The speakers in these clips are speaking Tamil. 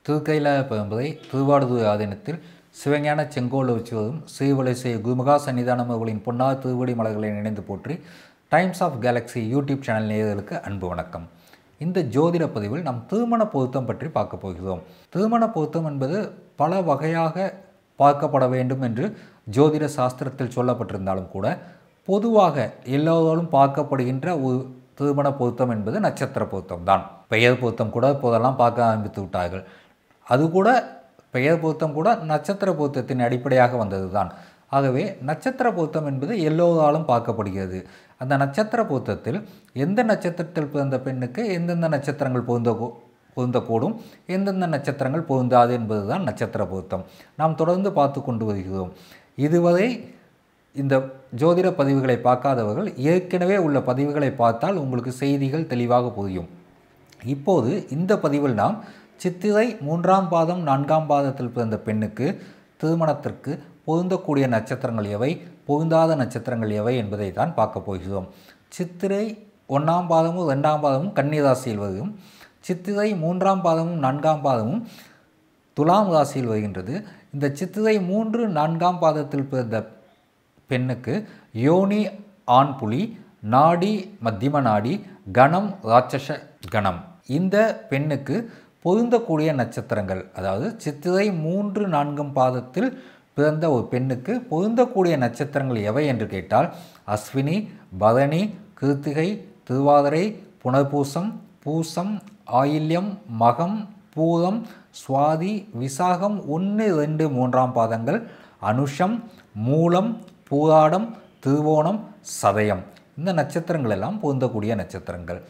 திருக்கையில என்பதை திருவாடுதுறை ஆதீனத்தில் சிவஞான செங்கோல் வச்சுவதும் ஸ்ரீவலை செய்ய குருமுகா சன்னிதானம் அவர்களின் பொன்னார் திருவடி மலர்களை நினைந்து போற்றி Times of Galaxy YouTube channel நேயர்களுக்கு அன்பு வணக்கம். இந்த ஜோதிட பதிவில் நாம் திருமண பொருத்தம் பற்றி பார்க்க போகிறோம். திருமண பொருத்தம் என்பது பல வகையாக பார்க்கப்பட வேண்டும் என்று ஜோதிட சாஸ்திரத்தில் சொல்லப்பட்டிருந்தாலும் கூட பொதுவாக எல்லோராலும் பார்க்கப்படுகின்ற ஒரு திருமண பொருத்தம் என்பது நட்சத்திர பொருத்தம் தான். பெயர் பொருத்தம் கூட இப்போதெல்லாம் பார்க்க ஆரம்பித்து விட்டார்கள். அது கூட பெயர் பொருத்தம் கூட நட்சத்திர பொருத்தத்தின் அடிப்படையாக வந்தது தான். ஆகவே நட்சத்திர பொருத்தம் என்பது எல்லோராலும் பார்க்கப்படுகிறது. அந்த நட்சத்திர பொருத்தத்தில் எந்த நட்சத்திரத்தில் பிறந்த பெண்ணுக்கு எந்தெந்த நட்சத்திரங்கள் பொருந்தக்கூடும், எந்தெந்த நட்சத்திரங்கள் பொருந்தாது என்பது தான் நட்சத்திர பொருத்தம். நாம் தொடர்ந்து பார்த்து கொண்டு வருகிறோம். இதுவரை இந்த ஜோதிட பதிவுகளை பார்க்காதவர்கள் ஏற்கனவே உள்ள பதிவுகளை பார்த்தால் உங்களுக்கு செய்திகள் தெளிவாக புரியும். இப்போது இந்த பதிவில் நாம் சித்திரை 3ஆம் பாதம் 4ஆம் பாதத்தில் பிறந்த பெண்ணுக்கு திருமணத்திற்கு பொருந்தக்கூடிய நட்சத்திரங்கள் எவை, பொருந்தாத நட்சத்திரங்கள் எவை என்பதை தான் பார்க்க போகிறோம். சித்திரை 1ஆம் பாதமும் 2ஆம் பாதமும் கன்னி ராசியில் வரும். சித்திரை 3ஆம் பாதமும் 4ஆம் பாதமும் துலாம் ராசியில் வருகின்றது. இந்த சித்திரை 3, 4ஆம் பாதத்தில் பிறந்த பெண்ணுக்கு யோனி ஆண் புலி, நாடி மத்தியம நாடி, கணம் ராட்சச கணம். இந்த பெண்ணுக்கு பொருந்தக்கூடிய நட்சத்திரங்கள், அதாவது சித்திரை 3, 4 பாதத்தில் பிறந்த ஒரு பெண்ணுக்கு பொருந்தக்கூடிய நட்சத்திரங்கள் எவை என்று கேட்டால் அஸ்வினி, பரணி, கிருத்திகை, திருவாதிரை, புனர்பூசம், பூசம், ஆயில்யம், மகம், பூரம், சுவாதி, விசாகம் 1, 2, 3ஆம் பாதங்கள், அனுஷம், மூலம், பூராடம், திருவோணம், சதயம். இந்த நட்சத்திரங்கள் எல்லாம் பொருந்தக்கூடிய நட்சத்திரங்கள்.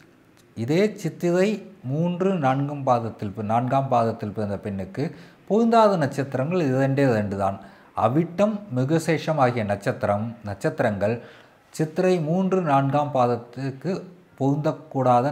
இதே சித்திரை 3, 4ஆம் பாதத்தில் பிறந்த பெண்ணுக்கு பொருந்தாத நட்சத்திரங்கள் 2 தான். அவிட்டம், மிருகசேஷம் ஆகிய நட்சத்திரங்கள் சித்திரை 3, 4ஆம் பாதத்துக்கு பொருந்தக்கூடாத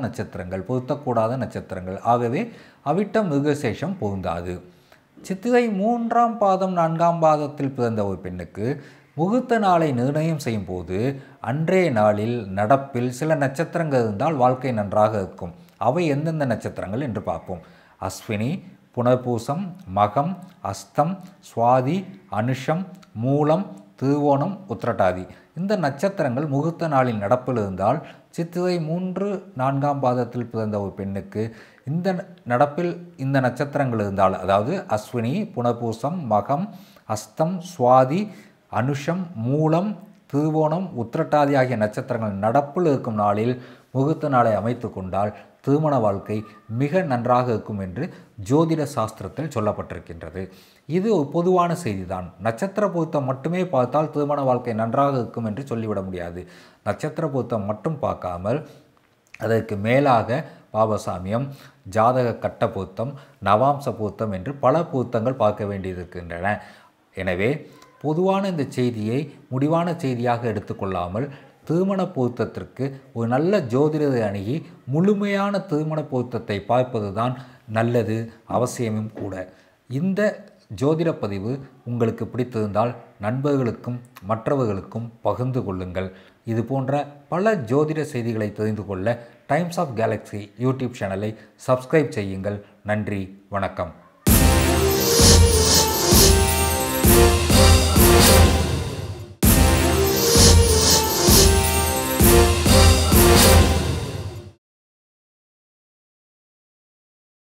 நட்சத்திரங்கள். ஆகவே அவிட்டம், மிருகசேஷம் பொருந்தாது. சித்திரை 3ஆம் பாதம் 4ஆம் பாதத்தில் பிறந்த ஒரு பெண்ணுக்கு முகூர்த்த நாளை நிர்ணயம் செய்யும் போது அன்றைய நாளில் நடப்பில் சில நட்சத்திரங்கள் இருந்தால் வாழ்க்கை நன்றாக இருக்கும். அவை எந்தெந்த நட்சத்திரங்கள் என்று பார்ப்போம். அஸ்வினி, புனர்பூசம், மகம், அஸ்தம், சுவாதி, அனுஷம், மூலம், திருவோணம், உத்திரட்டாதி. இந்த நட்சத்திரங்கள் முகூர்த்த நாளில் நடப்பில் இருந்தால் சித்திரை 3, 4ஆம் பாதத்தில் பிறந்த ஒரு பெண்ணுக்கு இந்த நடப்பில் இந்த நட்சத்திரங்கள் இருந்தால், அதாவது அஸ்வினி, புனர்பூசம், மகம், அஸ்தம், சுவாதி, அனுஷம், மூலம், திருவோணம், உத்திரட்டாதி ஆகிய நட்சத்திரங்கள் நடப்பில் இருக்கும் நாளில் முகூர்த்த நாளை அமைத்து கொண்டால் திருமண வாழ்க்கை மிக நன்றாக இருக்கும் என்று ஜோதிட சாஸ்திரத்தில் சொல்லப்பட்டிருக்கின்றது. இது ஒரு பொதுவான செய்திதான். நட்சத்திர பொருத்தம் மட்டுமே பார்த்தால் திருமண வாழ்க்கை நன்றாக இருக்கும் என்று சொல்லிவிட முடியாது. நட்சத்திர பொருத்தம் மட்டும் பார்க்காமல் அதற்கு மேலாக பாவசாமியம், ஜாதக கட்ட பொருத்தம், நவாம்ச பொருத்தம் என்று பல பொருத்தங்கள் பார்க்க வேண்டியிருக்கின்றன. எனவே பொதுவான இந்த செய்தியை முடிவான செய்தியாக எடுத்துக்கொள்ளாமல் திருமண பொருத்தத்திற்கு ஒரு நல்ல ஜோதிடரை அணுகி முழுமையான திருமண பொருத்தத்தை பார்ப்பது தான் நல்லது, அவசியமும் கூட. இந்த ஜோதிட பதிவு உங்களுக்கு பிடித்திருந்தால் நண்பர்களுக்கும் மற்றவர்களுக்கும் பகிர்ந்து கொள்ளுங்கள். இது போன்ற பல ஜோதிட செய்திகளை தெரிந்து கொள்ள டைம்ஸ் ஆஃப் கேலக்ஸி யூடியூப் சேனலை சப்ஸ்கிரைப் செய்யுங்கள். நன்றி, வணக்கம்.